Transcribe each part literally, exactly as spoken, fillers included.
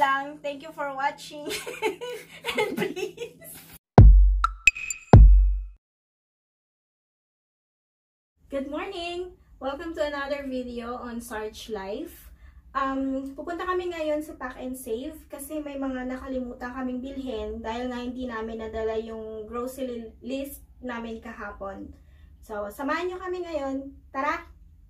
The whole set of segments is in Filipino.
lang. Thank you for watching. And please. Good morning! Welcome to another video on Sarge Life. Um, pupunta kami ngayon sa PaknSave kasi may mga nakalimutan kaming bilhin dahil nga hindi namin nadala yung grocery list namin kahapon. So, samahan nyo kami ngayon. Tara!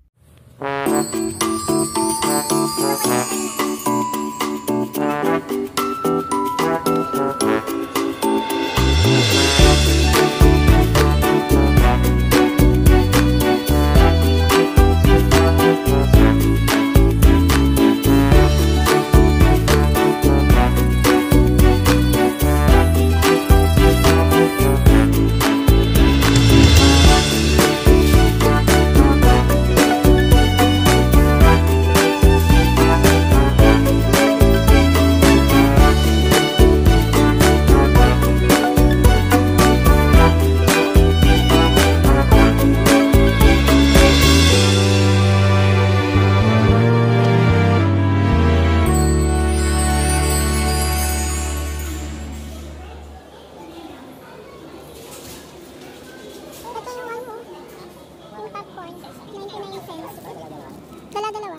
Dala-dalawa.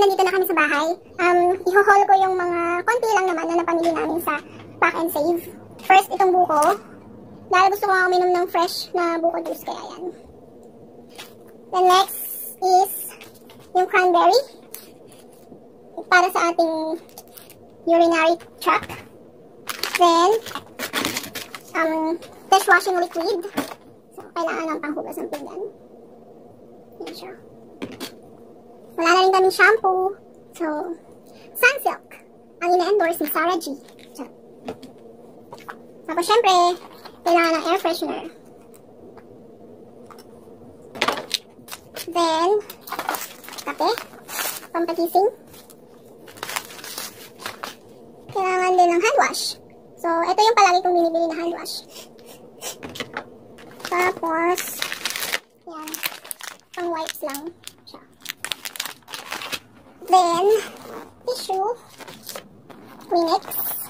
nandito na kami sa bahay. Um, iho-haul ko yung mga konti lang naman na napamili namin sa Pack and Save. First, itong buko. Dahil gusto ko nga uminom ng fresh na buko juice, kaya yan. Then next is yung cranberry. Para sa ating urinary tract. Then, um, dishwashing liquid. So, kailangan ng panghugas ng pinggan. Yan siya. Wala na rin kaming shampoo. So, Sunsilk. Ang ina-endorse ni Sarah G. So, tapos, syempre, kailangan ng air freshener. Then, kape. Pampatising. Kailangan din ng hand wash. So, ito yung palagi kong binibili na hand wash. Tapos, yan. Pang wipes lang siya. Then, tissue. Kleenex.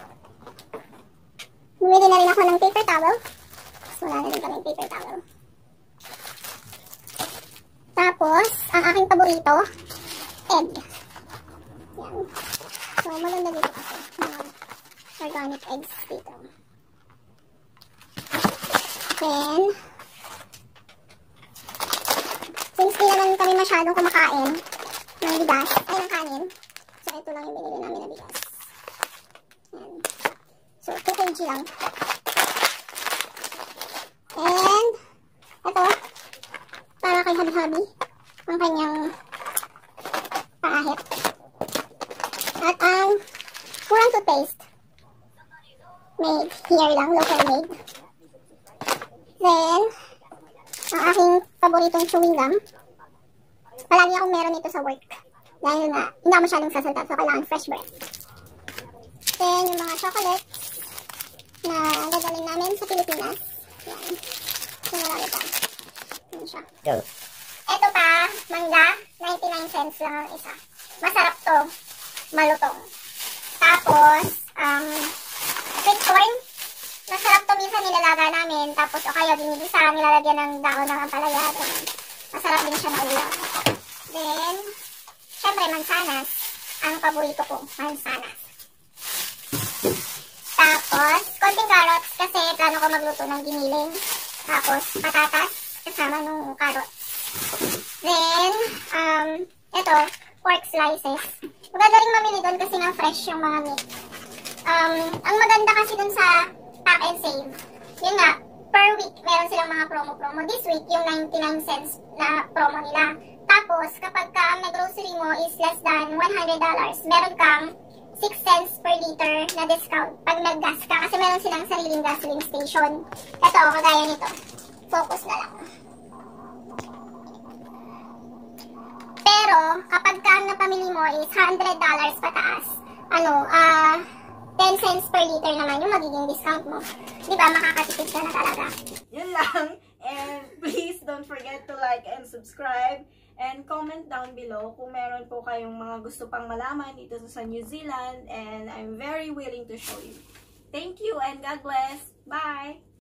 Bumili na rin ako ng paper towel. So, wala na rin kami paper towel. Tapos, ang aking paborito, egg. Yan. So, maganda dito kasi. Mga organic eggs dito. Then, since di naman kami masyadong kumakain ng bigas, ay ng kanin, so ito lang yung binili namin na bigas. Yan. So, two kilograms lang. And, ito, para kay habi-habi, ang kanyang paahit. At ang kurang toothpaste, made here lang, local made. Then, ang aking paboritong chewing gum. Palagi akong meron ito sa work. Dahil nga, hindi ako masyadong sasalta, so kailangan fresh breath. Then, yung mga chocolates na gagaling namin sa Pilipinas. Yan. So, marami pa. Yan siya. Go. Ito pa, mangga, ninety-nine cents lang ang isa. Masarap to. Malutong. Tapos, um, sweet corn. Masarap to, minsan nilalaga namin. Tapos, o kaya binibisa, nilalagyan ng dahon ng ampalaya. Masarap din siya na ulam. Then, syempre, mansanas. Ang paborito ko, mansanas. Tapos, konting carrots kasi plano ko magluto ng giniling. Tapos, patatas kasama nung carrots. Then, um, ito, pork slices. Maganda rin mamili doon kasi ng fresh yung mga meat. Um, ang maganda kasi doon sa Pack and Save, yun nga, per week, meron silang mga promo-promo. This week, yung ninety-nine cents na promo nila. Tapos, kapag ka ang nag-grocery mo is less than one hundred dollars, meron kang six cents per liter na discount pag nag-gas ka. Kasi meron silang sariling gasoline station. Ito, kagaya nito. Focus na lang. Pero, kapag ka ang napamili mo is one hundred dollars pataas, ano, ah, uh, ten cents per liter naman yung magiging discount mo. Diba, makakatipid ka na talaga. Yun lang. And please don't forget to like and subscribe. And comment down below kung meron po kayong mga gusto pang malaman dito sa New Zealand. And I'm very willing to show you. Thank you and God bless. Bye!